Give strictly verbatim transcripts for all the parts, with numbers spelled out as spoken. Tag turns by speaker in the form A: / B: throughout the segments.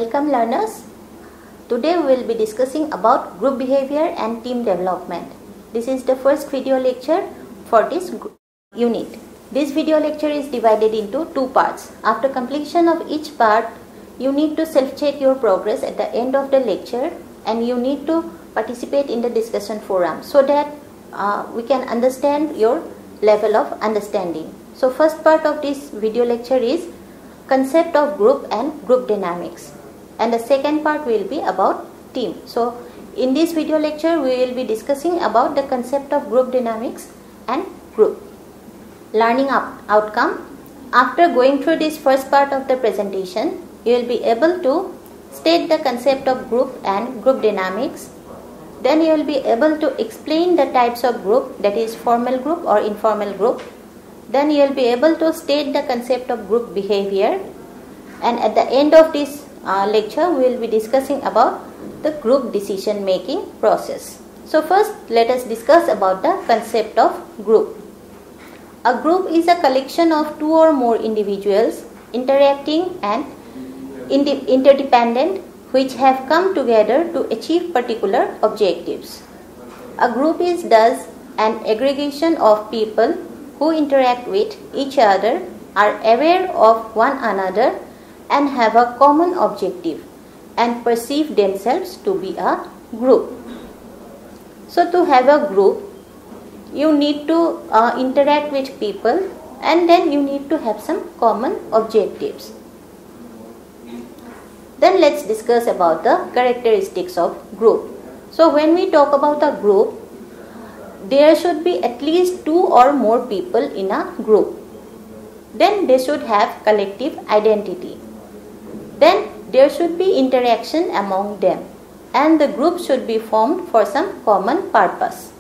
A: Welcome learners. Today we will be discussing about group behavior and team development. This is the first video lecture for this unit. This video lecture is divided into two parts. After completion of each part, you need to self-check your progress at the end of the lecture and you need to participate in the discussion forum so that uh, we can understand your level of understanding. So first part of this video lecture is concept of group and group dynamics, and the second part will be about team. So in this video lecture we will be discussing about the concept of group dynamics and group learning out outcome. After going through this first part of the presentation, you will be able to state the concept of group and group dynamics. Then you will be able to explain the types of group, that is formal group or informal group. Then you will be able to state the concept of group behavior, and at the end of this uh, lecture we will be discussing about the group decision making process. So first let us discuss about the concept of group. A group is a collection of two or more individuals interacting and interdependent which have come together to achieve particular objectives. A group is thus an aggregation of people who interact with each other, are aware of one another and have a common objective and perceive themselves to be a group. So to have a group, you need to uh, interact with people and then you need to have some common objectives. Then let's discuss about the characteristics of group. So when we talk about a group, there should be at least two or more people in a group. Then they should have collective identity. Then there should be interaction among them, and the group should be formed for some common purpose.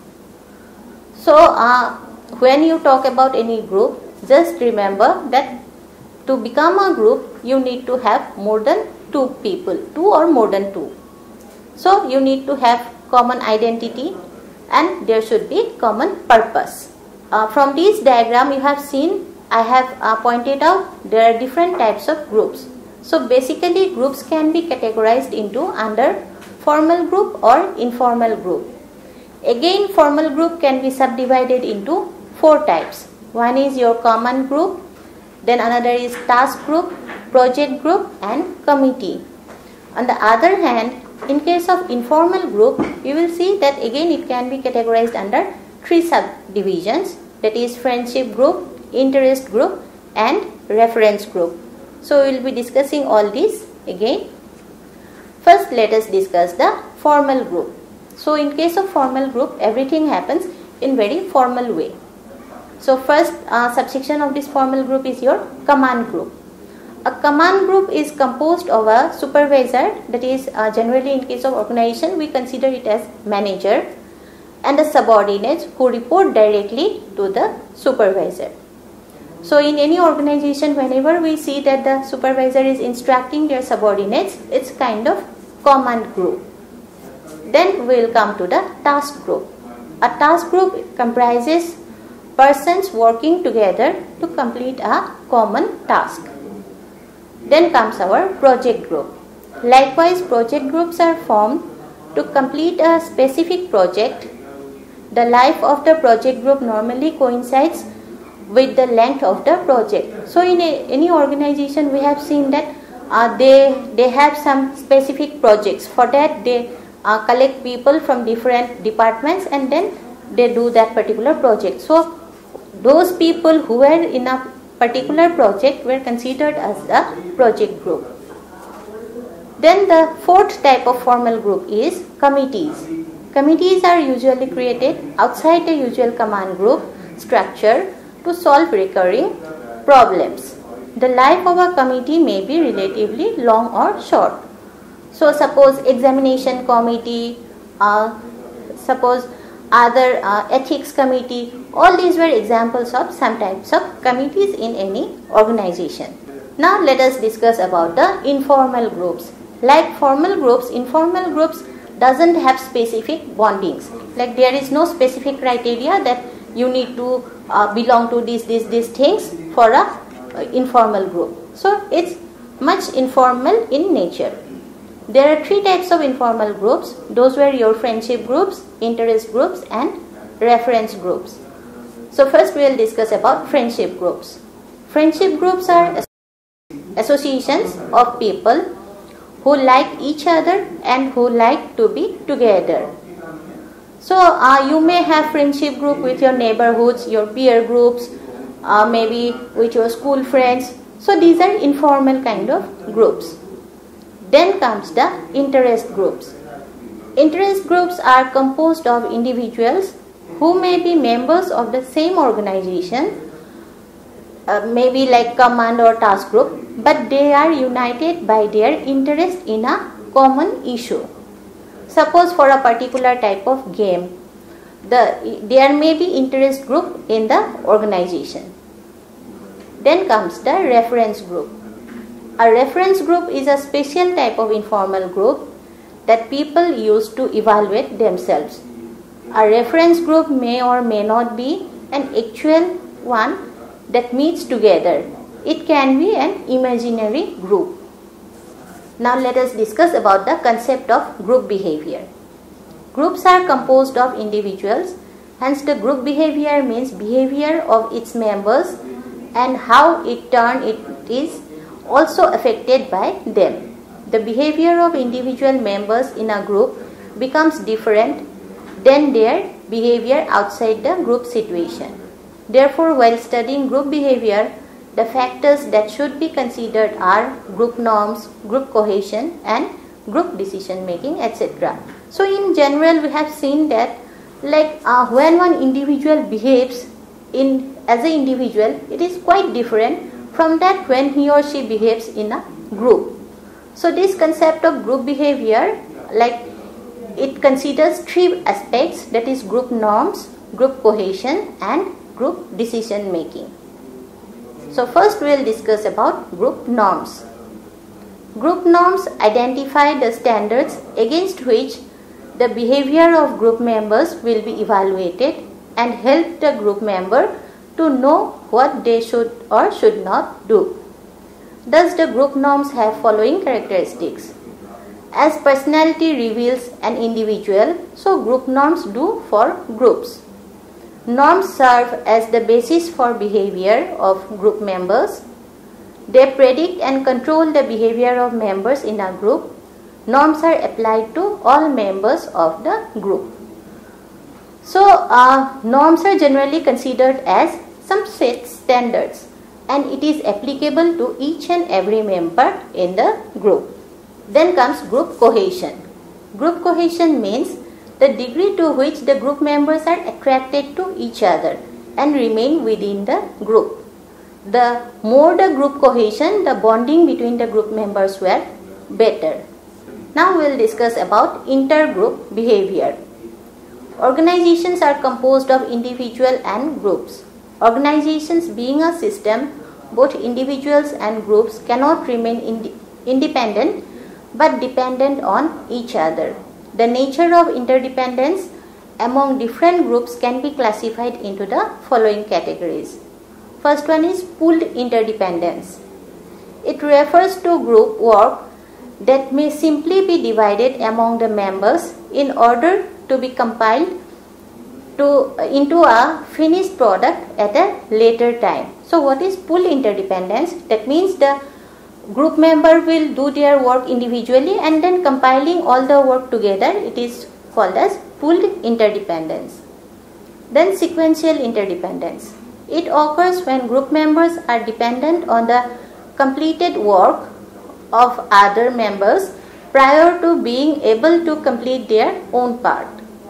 A: So uh, when you talk about any group, just remember that to become a group you need to have more than two people, two or more than two. So you need to have common identity and there should be common purpose. Uh, from this diagram you have seen, I have uh, pointed out there are different types of groups. So basically groups can be categorized into under formal group or informal group. Again, formal group can be subdivided into four types. One is your common group, then another is task group, project group and committee. On the other hand, in case of informal group, you will see that again it can be categorized under three subdivisions, that is friendship group, interest group and reference group. So we will be discussing all these again. First let us discuss the formal group. So in case of formal group, everything happens in very formal way. So first uh, subsection of this formal group is your command group. A command group is composed of a supervisor, that is uh, generally in case of organization we consider it as manager, and the subordinates who report directly to the supervisor. So in any organization, whenever we see that the supervisor is instructing their subordinates, it's kind of command group. Then we will come to the task group. A task group comprises persons working together to complete a common task. Then comes our project group. Likewise, project groups are formed to complete a specific project. The life of the project group normally coincides with the length of the project. So in a, any organization we have seen that uh, they, they have some specific projects. For that they uh, collect people from different departments and then they do that particular project. So those people who were in a particular project were considered as the project group. Then the fourth type of formal group is committees. Committees are usually created outside the usual command group structure to solve recurring problems. The life of a committee may be relatively long or short. So suppose examination committee, uh, suppose other uh, ethics committee, all these were examples of some types of committees in any organization. Now let us discuss about the informal groups. Like formal groups, informal groups doesn't have specific bondings. Like there is no specific criteria that you need to uh, belong to these, these, these things for a uh, informal group. So it's much informal in nature. There are three types of informal groups. Those were your friendship groups, interest groups and reference groups. So first we will discuss about friendship groups. Friendship groups are associations of people who like each other and who like to be together. So uh, you may have friendship group with your neighborhoods, your peer groups, uh, maybe with your school friends. So these are informal kind of groups. Then comes the interest groups. Interest groups are composed of individuals who may be members of the same organization, uh, maybe like command or task group, but they are united by their interest in a common issue. Suppose for a particular type of game, the, there may be interest group in the organization. Then comes the reference group. A reference group is a special type of informal group that people use to evaluate themselves. A reference group may or may not be an actual one that meets together. It can be an imaginary group. Now let us discuss about the concept of group behavior. Groups are composed of individuals, hence the group behavior means behavior of its members and how it turn it is also affected by them. The behavior of individual members in a group becomes different than their behavior outside the group situation. Therefore, while studying group behavior, the factors that should be considered are group norms, group cohesion and group decision making, et cetera. So in general, we have seen that like uh, when one individual behaves in as an individual, it is quite different from that when he or she behaves in a group. So this concept of group behavior, like it considers three aspects, that is group norms, group cohesion and group decision making. So first we will discuss about group norms. Group norms identify the standards against which the behavior of group members will be evaluated and help the group member to know what they should or should not do. Thus the group norms have following characteristics. As personality reveals an individual, so group norms do for groups. Norms serve as the basis for behavior of group members. They predict and control the behavior of members in a group. Norms are applied to all members of the group. So, uh, norms are generally considered as some set standards and it is applicable to each and every member in the group. Then comes group cohesion. Group cohesion means the degree to which the group members are attracted to each other and remain within the group. The more the group cohesion, the bonding between the group members were better. Now we will discuss about intergroup behavior. Organizations are composed of individual and groups. Organizations being a system, both individuals and groups cannot remain ind- independent but dependent on each other. The nature of interdependence among different groups can be classified into the following categories. First one is pooled interdependence. It refers to group work that may simply be divided among the members in order to be compiled to, into a finished product at a later time. So what is pooled interdependence? That means the group member will do their work individually and then compiling all the work together, it is called as pooled interdependence. Then sequential interdependence. It occurs when group members are dependent on the completed work of other members prior to being able to complete their own part.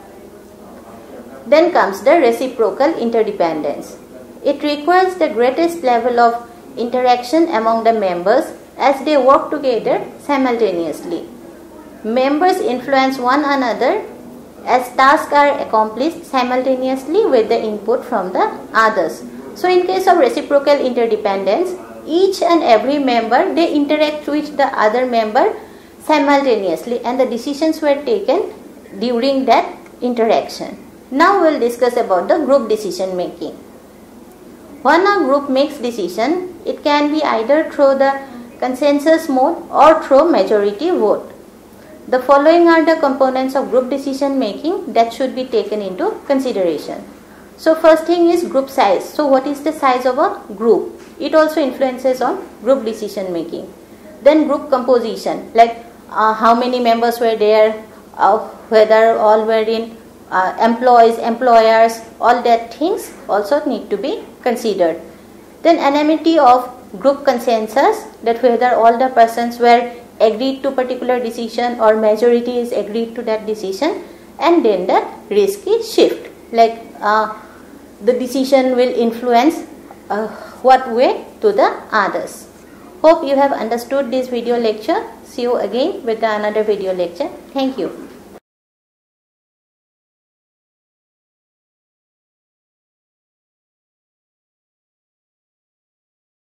A: Then comes the reciprocal interdependence. It requires the greatest level of interaction among the members as they work together simultaneously. Members influence one another as tasks are accomplished simultaneously with the input from the others. So in case of reciprocal interdependence, each and every member, they interact with the other member simultaneously and the decisions were taken during that interaction. Now we will discuss about the group decision making. When a group makes decision, it can be either through the consensus mode or through majority vote. The following are the components of group decision making that should be taken into consideration. So first thing is group size. So what is the size of a group? It also influences on group decision making. Then group composition, like uh, how many members were there, uh, whether all were in uh, employees, employers, all that things also need to be considered. Then anonymity of group consensus, that whether all the persons were agreed to particular decision or majority is agreed to that decision. And then the risky shift, like uh, the decision will influence uh, what way to the others. Hope you have understood this video lecture. See you again with another video lecture. Thank you.